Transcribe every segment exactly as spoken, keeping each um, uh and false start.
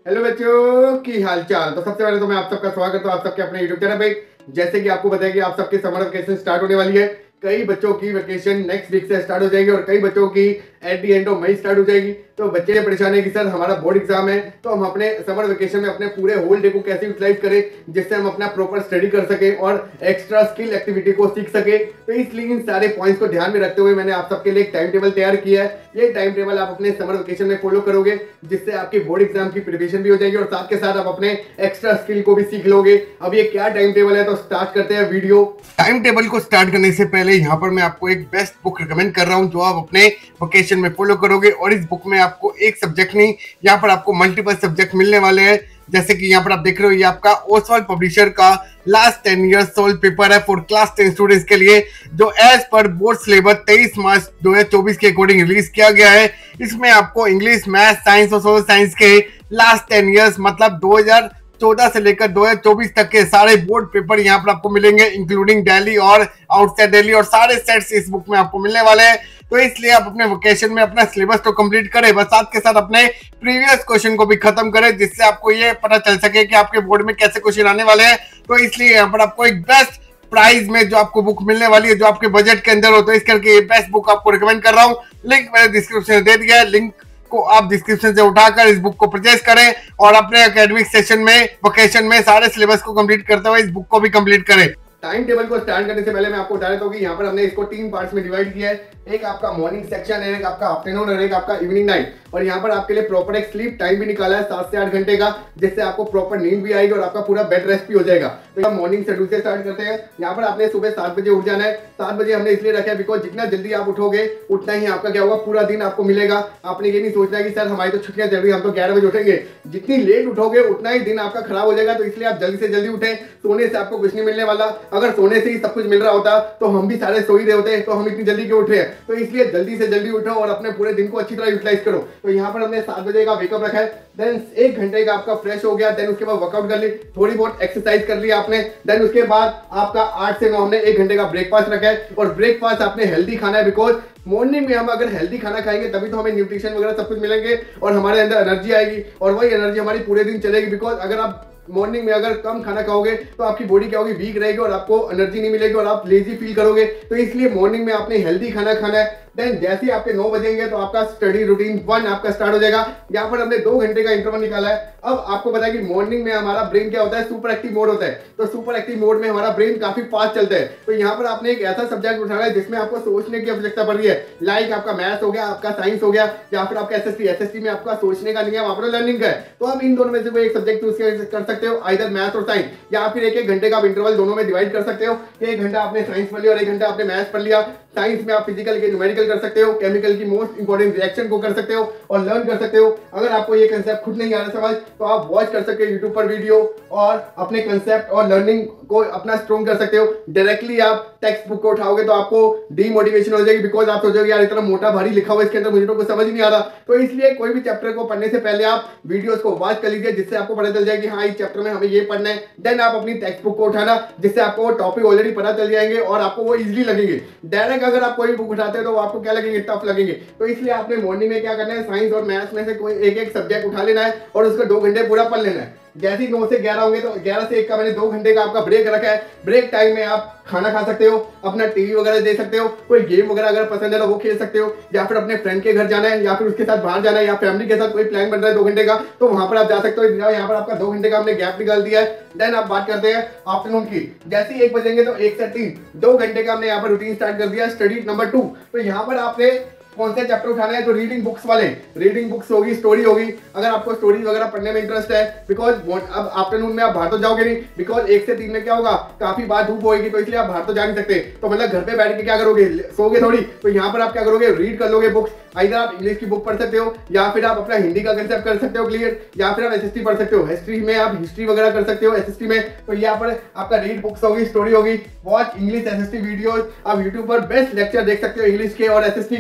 Hello बच्चों की हालचाल। तो सबसे पहले तो मैं आप सबका स्वागत करता हूं आप सबके अपने यूट्यूब चैनल पे। जैसे कि आपको बताया कि आप सबके समर वेकेशन स्टार्ट होने वाली है। कई बच्चों की वेकेशन नेक्स्ट वीक से स्टार्ट हो जाएगी और कई बच्चों की at the end of May start हो जाएगी। तो बच्चे परेशान है कि सर हमारा बोर्ड एग्जाम है, तो हम अपने समर वेकेशन में अपने पूरे होल डे को कैसे यूटिलाइज करें जिससे हम अपना प्रॉपर स्टडी कर सके और एक्स्ट्रा स्किल एक्टिविटी को सीख सके। तो इसलिए इन सारे पॉइंट्स को ध्यान में रखते हुए मैंने आप सबके लिए एक टाइम टेबल तैयार किया है। ये टाइम टेबल आप अपने समर वेकेशन में फॉलो करोगे जिससे आपकी बोर्ड एग्जाम की प्रिपरेशन भी हो जाएगी और साथ के साथ आप अपने एक्स्ट्रा स्किल को भी सीख लोगे। अब ये क्या टाइम टेबल है, तो स्टार्ट करते हैं वीडियो। टाइम टेबल को स्टार्ट करने से पहले यहाँ पर मैं आपको एक बेस्ट बुक रिकमेंड कर रहा हूँ जो आप अपने वेकेशन में फॉलो करोगे। और इस बुक में आपको एक सब्जेक्ट नहीं, यहाँ पर आपको मल्टीपल सब्जेक्ट मिलने वाले हैं। जैसे कि यहाँ पर आप देख रहे हो, ये आपका ओसवाल्ड पब्लिशर का last ten year solve paper है फॉर क्लास टेन स्टूडेंट्स के लिए, जो एज पर बोर्ड सिलेबस तेईस मार्च दो हजार चौबीस के अकॉर्डिंग रिलीज किया गया है। इसमें आपको इंग्लिश, मैथ, साइंस और सोशल साइंस के लास्ट टेन ईयर्स मतलब दो हजार चौदह से लेकर दो हजार चौबीस तक के सारे बोर्ड पेपर यहाँ पर आपको मिलेंगे, इंक्लूडिंग दिल्ली और आउटसाइड दिल्ली, और सारे सेट्स इस बुक में आपको मिलने वाले हैं। तो इसलिए आप अपने वेकेशन में अपना सिलेबस तो कंप्लीट करें, बस साथ के साथ अपने प्रीवियस क्वेश्चन को भी खत्म करें जिससे आपको ये पता चल सके कि आपके बोर्ड में कैसे क्वेश्चन आने वाले हैं। तो इसलिए यहाँ पर आपको एक बेस्ट प्राइस में जो आपको बुक मिलने वाली है जो आपके बजट के अंदर हो, तो इस करके ये बेस्ट बुक आपको रिकमेंड कर रहा हूँ। लिंक मैंने डिस्क्रिप्शन में दे दिया है, लिंक को आप डिस्क्रिप्शन से उठाकर इस बुक को परचेज करें और अपने एकेडमिक सेशन में वेकेशन में सारे सिलेबस को कंप्लीट करते हुए इस बुक को भी कंप्लीट करें। टाइम टेबल को स्टार्ट करने से पहले मैं आपको बता देता हूँ कि यहाँ पर हमने इसको तीन पार्ट्स में डिवाइड किया है। एक आपका मॉर्निंग सेक्शन है, एक आपका आफ्टरनून और एक आपका इवनिंग टाइम। और यहाँ पर आपके लिए प्रॉपर एक स्लीप टाइम भी निकाला है सात से आठ घंटे का, जिससे आपको प्रॉपर नींद भी आएगी और आपका पूरा बेड रेस्ट भी हो जाएगा। तो हम मॉर्निंग शेड्यूल से स्टार्ट करते हैं। यहाँ पर आपने सुबह सात बजे उठ जाना है। सात बजे हमने इसलिए रखा है बिकॉज जितना जल्दी आप उठोगे उतना ही आपका क्या होगा, पूरा दिन आपको मिलेगा। आपने ये नहीं सोचना है कि सर हमारी तो छुट्टियां चल रही है हम तो ग्यारह बजे उठेंगे। जितनी लेट उठोगे उतना ही दिन आपका खराब हो जाएगा। तो इसलिए आप जल्दी से जल्दी उठे। सोने से आपको कुछ नहीं मिलने वाला। अगर सोने से ही सब कुछ मिल रहा होता तो हम भी सारे सो ही रहे होते, तो हम इतनी जल्दी क्यों उठे हैं। तो इसलिए जल्दी से जल्दी उठो और अपने पूरे दिन को अच्छी तरह यूटिलाइज करो। तो यहाँ पर हमने सात बजे का वेकअप रखा है। देन एक घंटे का आपका फ्रेश हो गया। देन उसके बाद वर्कआउट कर ली, थोड़ी बहुत एक्सरसाइज कर लिया आपने। देन उसके बाद आपका आठ से नौ हमने एक घंटे का ब्रेकफास्ट रखा है। और ब्रेकफास्ट आपने हेल्दी खाना है बिकॉज मॉर्निंग में हम अगर हेल्दी खाना खाएंगे तभी तो हमें न्यूट्रिशन वगैरह सब कुछ मिलेंगे और हमारे अंदर एनर्जी आएगी और वही एनर्जी हमारी पूरे दिन चलेगी। बिकॉज अगर आप मॉर्निंग में अगर कम खाना खाओगे तो आपकी बॉडी क्या होगी, वीक रहेगी और आपको एनर्जी नहीं मिलेगी और आप लेजी फील करोगे। तो इसलिए मॉर्निंग में आपने हेल्दी खाना खाना है। देन जैसे ही आपके नौ बजेंगे तो आपका स्टडी रूटीन वन आपका स्टार्ट हो जाएगा। यहाँ पर हमने दो घंटे का इंटरवल निकाला है। अब आपको पता है कि मॉर्निंग में हमारा ब्रेन क्या होता है, सुपर एक्टिव मोड होता है। तो सुपर एक्टिव मोड में हमारा ब्रेन काफी फास्ट चलता है। तो यहाँ पर आपने एक ऐसा सब्जेक्ट उठाना है जिसमें आपको सोचने की आवश्यकता पड़ रही है। लाइक आपका मैथ्स हो गया, आपका साइंस हो गया, या फिर आपका एसएसटी एसएसटी में आपका सोचने का नहीं है, वहां पर लर्निंग का है। तो आप इन दोनों में से कोई एक सब्जेक्ट चूज कर सकते हो, आइदर मैथ्स और साइंस, या फिर एक एक घंटे का इंटरवल दोनों में डिवाइड कर सकते हो। एक घंटा आपने साइंस पढ़ लिया और एक घंटा आपने मैथ्स पढ़ लिया। साइंस में आप फिजिकल के न्यूमेरिकल कर सकते हो, केमिकल की मोस्ट इंपॉर्टेंट रिएक्शन को कर सकते हो और लर्न कर सकते हो। अगर आपको ये कंसेप्ट खुद नहीं आ रहा समझ तो आप वॉच कर सकते हो यूट्यूब पर वीडियो और अपने कंसेप्ट और लर्निंग को अपना स्ट्रॉन्ग कर सकते हो। डायरेक्टली आप टेक्स्ट बुक को उठाओगे तो आपको डीमोटिवेशन हो जाएगी बिकॉज आप सोचोगे यार इतना मोटा भारी लिखा हुआ इसके अंदर मुझे तो कुछ समझ नहीं आ रहा। तो इसलिए कोई भी चैप्टर को पढ़ने से पहले आप वीडियोस को वॉच कर लीजिए जिससे आपको पता चल जाए कि हाँ इस चैप्टर में हमें ये पढ़ना है। देन आप अपनी टेक्स्ट बुक को उठाना जिससे आपको टॉपिक ऑलरेडी पता चल जाएंगे और आपको वो इजीली लगेंगे। डायरेक्ट अगर आप कोई बुक उठाते हैं तो आपको क्या लगेंगे, टफ लगेंगे। तो इसलिए आपने मॉर्निंग में क्या करना है, साइंस और मैथ्स में से कोई एक एक सब्जेक्ट उठा लेना है और उसको दो घंटे पूरा पढ़ लेना है। जैसे ही नौ से ग्यारह होंगे तो ग्यारह से एक का मैंने दो घंटे का आपका ब्रेक रखा है। ब्रेक टाइम में आप खाना खा सकते हो, अपना टीवी वगैरह देख सकते हो, कोई गेम वगैरह अगर पसंद है तो वो खेल सकते हो, या फिर अपने फ्रेंड के घर जाना है या फिर उसके साथ बाहर जाना है या फैमिली के साथ कोई प्लान बन रहा है दो घंटे का तो वहां पर आप जा सकते हो। यहाँ पर आपका दो घंटे का हमने गैप निकाल दिया है। देन आप बात करते हैं आफ्टरनून की। जैसे ही एक बजेंगे तो एक से तीन दो घंटे का हमने यहाँ पर रूटीन स्टार्ट कर दिया, स्टडी नंबर टू। तो यहाँ पर आपने कौन से चैप्टर उठाना है, जो रीडिंग बुक्स वाले रीडिंग बुक्स होगी, स्टोरी होगी। अगर आपको स्टोरी वगैरह पढ़ने में इंटरेस्ट है बिकॉज अब आफ्टरनून में आप बाहर तो जाओगे नहीं बिकॉज एक से तीन में क्या होगा, काफी बार धूप होगी तो इसलिए आप बाहर तो जा नहीं सकते। तो मतलब घर पे बैठ के क्या करोगे, सोगे थोड़ी। तो यहाँ पर आप क्या करोगे, रीड कर लोगे बुक्स। आइदर आप इंग्लिश की बुक पढ़ सकते हो या फिर आप अपना हिंदी का कंसेप्ट कर सकते हो क्लियर, या फिर आप एसएसटी पढ़ सकते हो। हिस्ट्री में आप हिस्ट्री वगैरह कर सकते हो एसएसटी में। तो यहाँ पर आपका रीड बुक्स होगी, स्टोरी होगी। Watch English SST videos. आप यूट्यूब पर बेस्ट लेक्चर देख सकते हो इंग्लिश के और एसएसटी के।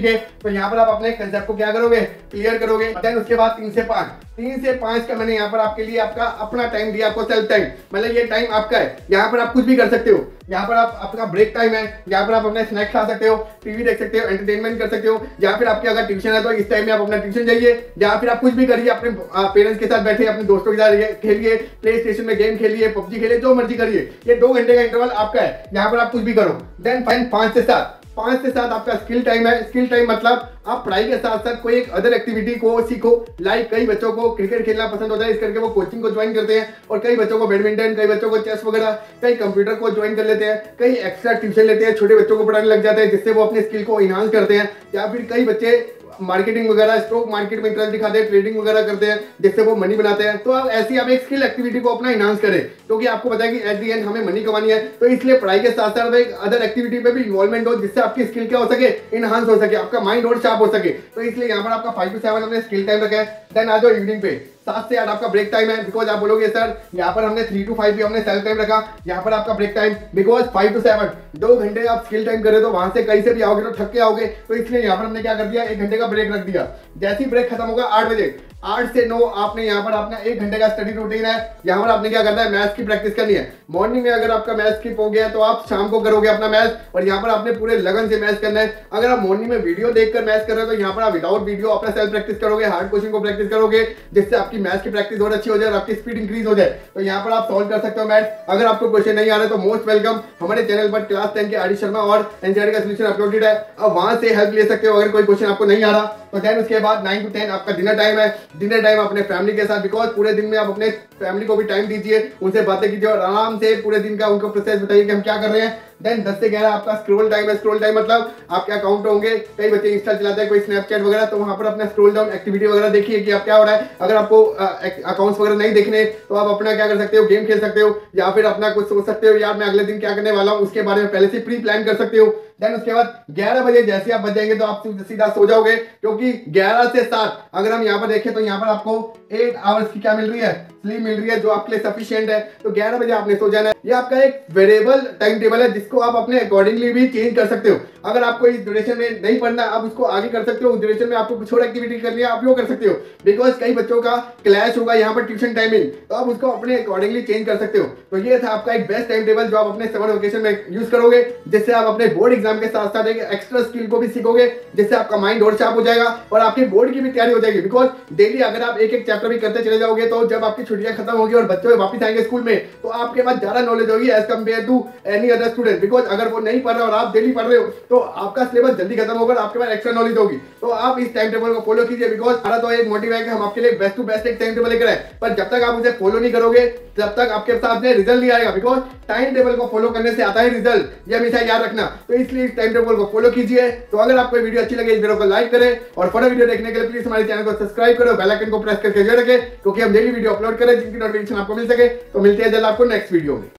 तो यहाँ पर आप अपने कंसेप्ट को क्या करोगे, क्लियर करोगे। देन उसके बाद तीन से पाँच तीन से पाँच का मैंने यहाँ पर आपके लिए आपका अपना टाइम दिया, आपको सेल्फ टाइम, मतलब ये टाइम आपका है। यहाँ पर आप कुछ भी कर सकते हो, यहाँ पर आप अपना ब्रेक टाइम है, यहाँ पर आप अपने स्नैक्स खा सकते हो, टीवी देख सकते हो, एंटरटेनमेंट कर सकते हो, या फिर आपके अगर ट्यूशन है तो इस टाइम में आप अपना ट्यूशन जाइए, या फिर आप कुछ भी करिए, अपने पेरेंट्स के साथ बैठे, अपने दोस्तों के साथ खेलिए, प्ले स्टेशन में गेम खेलिए, पबजी खेलिए, जो मर्जी करिए। ये दो घंटे का इंटरवल आपका है, यहाँ पर आप कुछ भी करो। देन पाँच से सात पांच से सात आपका स्किल टाइम है। स्किल टाइम मतलब आप पढ़ाई के साथ साथ कोई एक अदर एक्टिविटी को सीखो। लाइक कई बच्चों को क्रिकेट खेलना पसंद होता है, इस करके वो कोचिंग को ज्वाइन करते हैं, और कई बच्चों को बैडमिंटन, कई बच्चों को चेस वगैरह, कई कंप्यूटर को ज्वाइन कर लेते हैं, कई एक्स्ट्रा ट्यूशन लेते हैं, छोटे बच्चों को पढ़ाने लग जाते हैं, जिससे वो अपने स्किल को इन्हांस करते हैं। या फिर कई बच्चे मार्केटिंग वगैरह, स्टॉक मार्केट में इंटरेस्ट दिखाते हैं, ट्रेडिंग वगैरह करते हैं, जिससे वो मनी बनाते हैं। तो आप ऐसी आप एक स्किल एक्टिविटी को अपना इन्हांस करें, क्योंकि आपको पता है कि एट दी एंड हमें मनी कमानी है। तो इसलिए पढ़ाई के साथ साथ एक अदर एक्टिविटी पे भी इन्वॉल्वमेंट हो, जिससे आपकी स्किल क्या हो सके, इन्हांस हो सके, आपका माइंड और शार्प हो सके। तो इसलिए यहाँ पर आपका फाइव टू सेवन हमने स्किल टाइम रखा है। देन आ जाओ इवनिंग पे, सात से आठ आपका ब्रेक टाइम है। बिकॉज आप बोलोगे सर यहाँ पर हमने थ्री टू फाइव भी हमने सेल्फ टाइम रखा, यहाँ पर आपका break time, because five to seven दो घंटे आप स्किल टाइम करे तो वहां से कहीं से भी आओगे तो थक के आओगे। तो इसलिए यहाँ पर हमने क्या कर दिया, एक घंटे का ब्रेक रख दिया। जैसे ही ब्रेक खत्म होगा आठ बजे, आठ से नौ आपने यहाँ पर अपना एक घंटे का स्टडी रूटीन है। यहाँ पर आपने क्या करना है, मैथ्स की प्रैक्टिस करनी है। मॉर्निंग में अगर आपका मैथ्स स्किप हो गया तो आप शाम को करोगे अपना मैथ्स, और यहाँ पर आपने पूरे लगन से मैथ्स करना है। अगर आप मॉर्निंग में वीडियो देखकर मैथ्स कर रहे हो तो यहाँ पर आप विदाउट वीडियो अपना सेल्फ प्रैक्टिस करोगे, हार्ड क्वेश्चन को प्रैक्टिस करोगे, जिससे आपकी मैथ्स की प्रैक्टिस और अच्छी हो जाए और आपकी स्पीड इंक्रीज हो जाए। तो यहाँ पर आप सॉल्व कर सकते हो मैथ्स। अगर आपको क्वेश्चन नहीं आ रहा है तो मोस्ट वेलकम, हमारे चैनल पर क्लास टेन के आर डी शर्मा और एनसीईआरटी का सोल्यूशन अपलोडेड है, अब वहां से हेल्प ले सकते हो अगर कोई क्वेश्चन आपको नहीं आ रहा। तो देन उसके बाद नाइन टू टेन आपका डिनर टाइम है। डिनर टाइम अपने फैमिली के साथ, बिकॉज पूरे दिन में आप अपने फैमिली को भी टाइम दीजिए, उनसे बातें कीजिए और आराम से पूरे दिन का उनको प्रोसेस बताइए कि हम क्या कर रहे हैं। देन दस से ग्यारह आपका स्क्रॉल टाइम है। स्क्रॉल टाइम मतलब आपके अकाउंट होंगे, कई बच्चे इंस्टा चलाते हैं, कोई स्नैपचैट वगैरह, तो वहां पर अपना स्क्रॉल डाउन एक्टिविटी वगैरह देखिए कि आप क्या हो रहा है। अगर आपको अकाउंट्स वगैरह नहीं देखने तो आप अपना क्या कर सकते हो, गेम खेल सकते हो, या फिर अपना कुछ सोच सकते हो, यार मैं अगले दिन क्या करने वाला हूँ, उसके बारे में पहले से प्री प्लान कर सकते हो। देन उसके बाद ग्यारह बजे जैसे आप बच जाएंगे तो आप सीधा सो जाओगे, क्योंकि ग्यारह से सात अगर हम यहाँ पर देखें तो यहाँ पर आपको एट आवर्स की क्या मिल रही है, स्लीप मिल रही है, जो आपके लिए सफिशिएंट है। तो ग्यारह बजे आपने सो जाना है। ये आपका एक वेरिएबल टाइम टेबल है, जिसको आप अपने अकॉर्डिंगली भी चेंज कर सकते हो। अगर आपको इस ड्यूरेशन में नहीं पढ़ना, आप उसको आगे कर सकते हो। उस ड्यूरेशन में आपको कुछ और एक्टिविटी करनी है, आप वो कर सकते हो, बिकॉज कई बच्चों का क्लैश होगा यहाँ पर ट्यूशन टाइमिंग, तो आप उसको अपने अकॉर्डिंगली चेंज कर सकते हो। तो ये था आपका एक बेस्ट टाइम टेबल जो आप अपने समर वेकेशन में यूज करोगे, जिससे आप अपने बोर्ड एग्जाम के साथ साथ एक एक्स्ट्रा स्किल को भी सीखोगे, जिससे आपका माइंड और शार्प हो जाएगा और आपके बोर्ड की भी तैयारी हो जाएगी। बिकॉज डेली अगर आप एक एक चैप्टर भी करते चले जाओगे तो जब आपकी छुट्टियां खत्म होगी और बच्चे वापस आएंगे स्कूल में, तो आपके पास ज्यादा नॉलेज होगी as compare to any other student. Because अगर वो नहीं पढ़ रहे और आप डेली पढ़ रहे हो तो आपका सिलेबस जल्दी खत्म होगा, आपके पास एक्स्ट्रा नॉलेज होगी। तो आप इस टाइम टेबल को फॉलो कीजिए, बिकॉज हमारा तो एक मोटिव है कि हम आपके लिए बेस्ट टू बेस्ट एक टाइम टेबल लेकर आए, पर जब तक आप उसे फॉलो नहीं करोगे तब तक आपके सामने रिजल्ट नहीं आएगा। बिकॉज टाइम टेबल को फॉलो करने से आता है रिजल्ट, ये हमेशा याद रखना। तो इसलिए इस टाइम टेबल को फॉलो कीजिए। तो अगर आपको वीडियो अच्छी लगे इस वीडियो को लाइक करें, और फर्दर वीडियो देखने के लिए प्लीज हमारे चैनल को सब्सक्राइब करो, बेल आइकन को प्रेस करके जोड़ रखें, क्योंकि हम डेली वीडियो अपलोड करें जिनकी नोटिफिकेशन आपको मिल सके। तो मिलते हैं जल्द आपको नेक्स्ट वीडियो में।